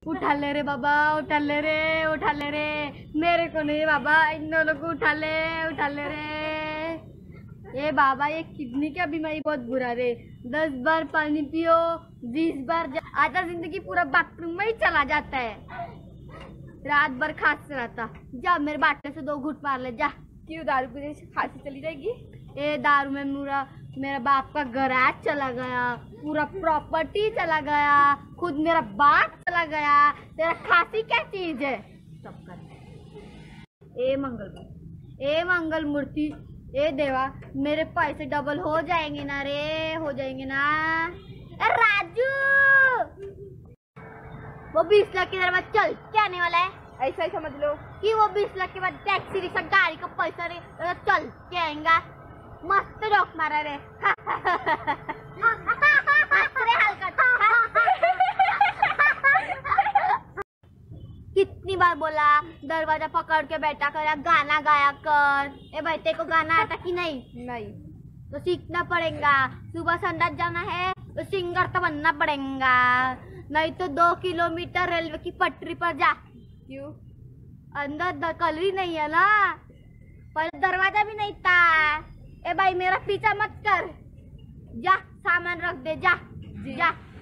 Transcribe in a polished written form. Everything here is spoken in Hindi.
उठा ले रे बाबा, उठा ले रे, उठा ले रे। मेरे को नहीं बाबा, इन दोनों को उठा ले रे। ये बाबा, ये किडनी का बीमारी बहुत बुरा रे। 10 बार पानी पियो, 20 बार आधा जिंदगी पूरा बाथरूम में ही चला जाता है। रात भर खांसता रहता। जा मेरे बाटले से 2 घूंट मार ले जा। क्यों, दारू पीने से खांसी चली जाएगी? ये दारू में मेरा बाप का गैराज चला गया, पूरा प्रॉपर्टी चला गया, खुद मेरा बाप चला गया। तेरा खांसी क्या चीज है? सब कर। ए मंगल मूर्ति, ए देवा, मेरे पैसे डबल हो जाएंगे ना रे, हो जाएंगे ना। ए राजू, वो 20 लाख के बाद चल क्या आने वाला है? ऐसा ही समझ लो कि वो 20 लाख के बाद टैक्सी रिक्शा गाड़ी का पैसा रे चल के आएगा। मस्त जोक मारा रे। कितनी बार बोला दरवाजा पकड़ के बैठा कर, गाना गाया कर। ए भाई, तेरे को गाना आता कि नहीं? नहीं तो सीखना पड़ेगा। सुबह संडास जाना है तो सिंगर तो बनना पड़ेगा, नहीं तो 2 किलोमीटर रेलवे की पटरी पर जा। क्यों? अंदर दखल ही नहीं है ना, पहले दरवाजा भी नहीं था। ए भाई, मेरा पीछा मत कर, जा सामान रख दे, जा जा।